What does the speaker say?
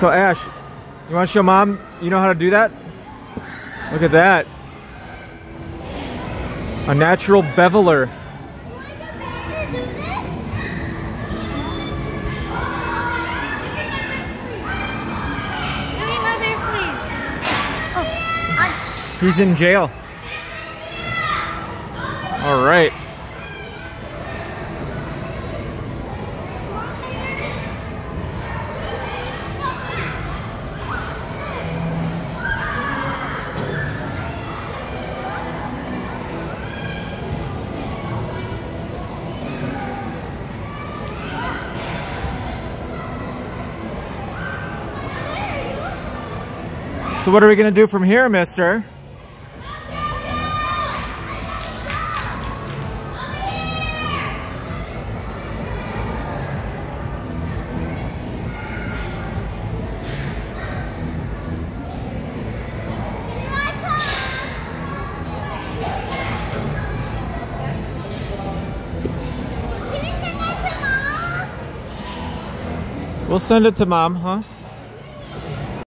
So Ash, you want to show Mom you know how to do that? Look at that. A natural beveler. He's in jail. All right. So what are we going to do from here, mister? We'll send it to Mom, huh?